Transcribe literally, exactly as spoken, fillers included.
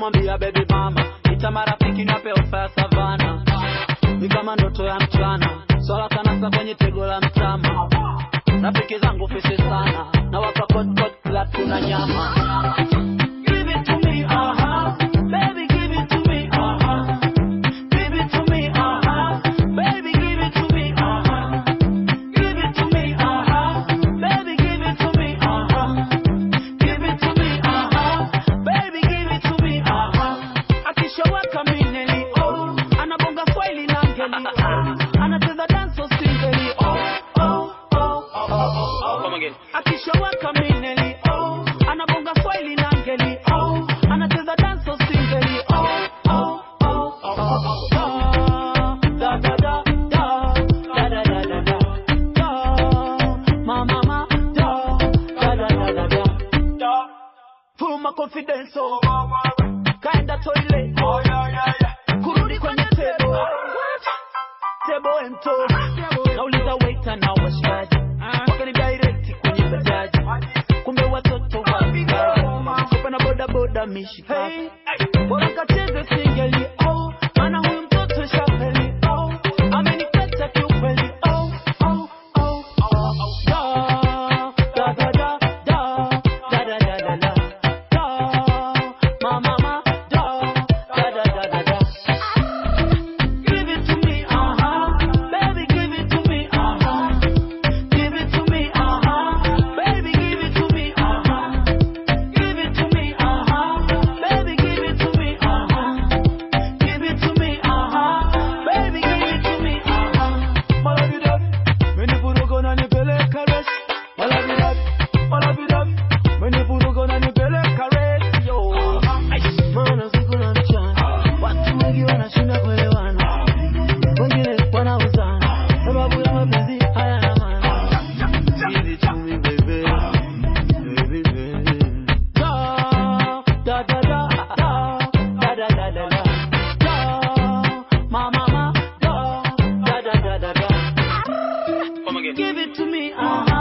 namwambia baby mama, ita marafiki niwape ofa ya savana. Ni kama ndoto ya mchana, swala kanasa kwenye tego la mtama. Rafiki zangu fisi sana, na wapa kot kot kila tuna nyama. Give it to me, aha, baby give it to me, aha. Give it to me, aha, baby give it to me, aha. Give it to me, aha, baby give it to me, aha. Give it to me, aha, baby give it to me, aha. Akishawaka mineli, oh, anabonga swahili na ngeli, oh, anacheza dance so singeli, oh, oh, oh, oh, oh, oh. Come again. Akishawaka mineli, oh, anabonga swahili na ngeli, oh, anacheza dance so singeli, oh, oh, oh, oh, oh, oh. Da da da da, da da da da da, da, ma ma ma, da, da da da da da, da. Full my confidence, oh, kaenda toilet, oh yeah yeah yeah, kurudi kwenye table, table ento, nauliza waiter na washikaji, wakani direct kwenye bajaji, kumbe watoto wa bigaji, kupa na boda boda mishikaji, bora kacheze singeli, oh, mana huyu mtoto shapeli, oh, amenipeta kiukweli, oh, oh, oh, oh, oh, da, da, da, da, da, da, da, da, da, da, ma, ma, ma, da, da, da, da, da, da. Give it to me, uh-huh, baby give it to me, uh-huh. Give it to me, uh-huh, baby give it to me, uh-huh. Give it to me, uh-huh, baby give it to me, uh-huh. Give it to me, uh-huh, baby give it to me, uh-huh. Malavidad, meni purugo na nipeleka rest. Malavidad, malavidad, meni purugo na nipeleka rest. Yo, maana siku na mchana, watu wengi wanashinda kuelewana, wengine wanauzana, sababu ya mapenzi hayana maana. Give it to me baby, baby baby. Da da da da da da da da da da, da, ma ma ma, da da da da da da. Come again. Give it to me, uh-huh.